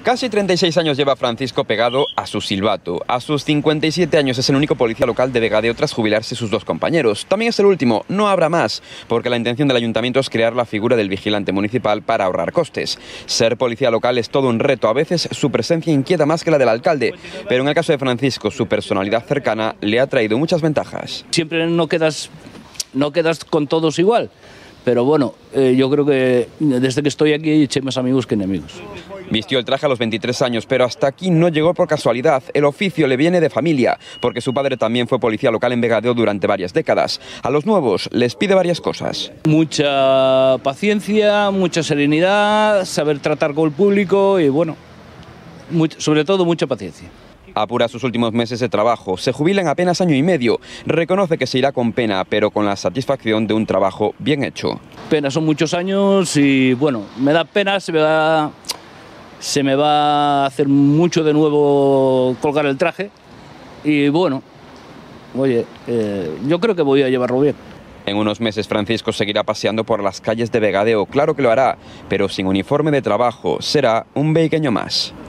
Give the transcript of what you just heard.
Casi 36 años lleva Francisco pegado a su silbato. A sus 57 años es el único policía local de Vegadeo tras jubilarse sus dos compañeros. También es el último, no habrá más, porque la intención del ayuntamiento es crear la figura del vigilante municipal para ahorrar costes. Ser policía local es todo un reto, a veces su presencia inquieta más que la del alcalde, pero en el caso de Francisco su personalidad cercana le ha traído muchas ventajas. Siempre no quedas con todos igual. Pero bueno, yo creo que desde que estoy aquí he hecho más amigos que enemigos. Vistió el traje a los 23 años, pero hasta aquí no llegó por casualidad. El oficio le viene de familia, porque su padre también fue policía local en Vegadeo durante varias décadas. A los nuevos les pide varias cosas. Mucha paciencia, mucha serenidad, saber tratar con el público y bueno, sobre todo mucha paciencia. Apura sus últimos meses de trabajo, se jubila en apenas año y medio, reconoce que se irá con pena, pero con la satisfacción de un trabajo bien hecho. Pena, son muchos años y bueno, me da pena, se me va a hacer mucho de nuevo colgar el traje y bueno, oye, yo creo que voy a llevarlo bien. En unos meses Francisco seguirá paseando por las calles de Vegadeo, claro que lo hará, pero sin uniforme de trabajo, será un veigueño más.